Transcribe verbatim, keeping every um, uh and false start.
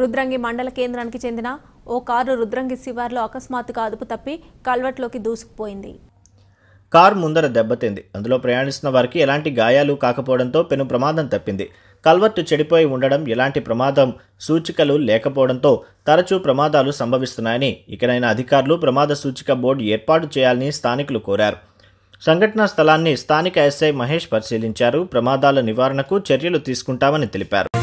రుద్రంగి మండల కేంద్రానికి చెందిన ఓ కారు రుద్రంగి శివార్లో అకస్మాత్తుగా అదుపు తప్పి కల్వర్ట్లోకి దూసుకుపోయింది. కారు ముందర దెబ్బతింది. అందులో ప్రయాణిస్తున్న వారికి ఎలాంటి గాయాలు కాకపోవడంతో పెను ప్రమాదం తప్పింది. కల్వర్టు చెడిపోయి ఉండడం, ఎలాంటి ప్రమాదం సూచికలు లేకపోవడంతో తరచూ ప్రమాదాలు సంభవిస్తున్నాయని ఇకనైనా అధికారులు ప్రమాద సూచిక బోర్డు ఏర్పాటు చేయాలని స్థానికులు కోరారు. సంఘటనా స్థలాన్ని స్థానిక ఎస్ఐ మహేష్ పరిశీలించారు. ప్రమాదాల నివారణకు చర్యలు తీసుకుంటామని తెలిపారు.